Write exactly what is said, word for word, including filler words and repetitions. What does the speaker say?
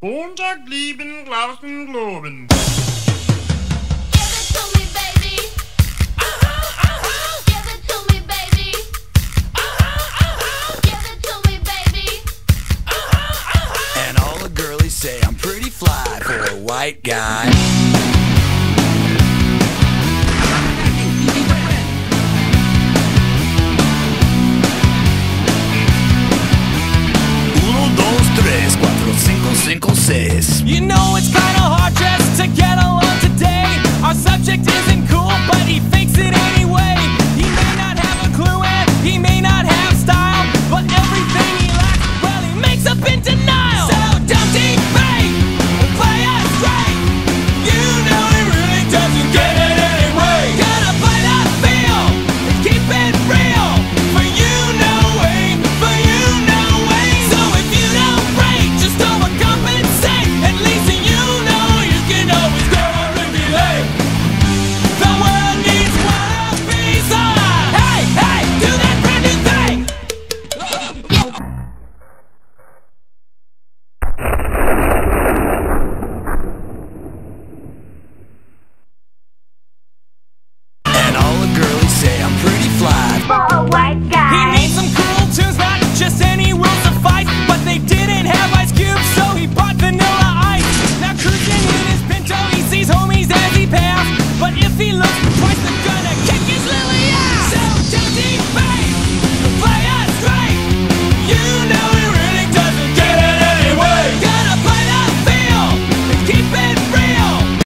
Montag lieben, Glauben, Globen. Give it to me, baby. Uh-huh, uh-huh. Give it to me, baby. Uh-huh, uh-huh. Give it to me, baby. Uh-huh, uh-huh. And all the girlies say I'm pretty fly for a white guy.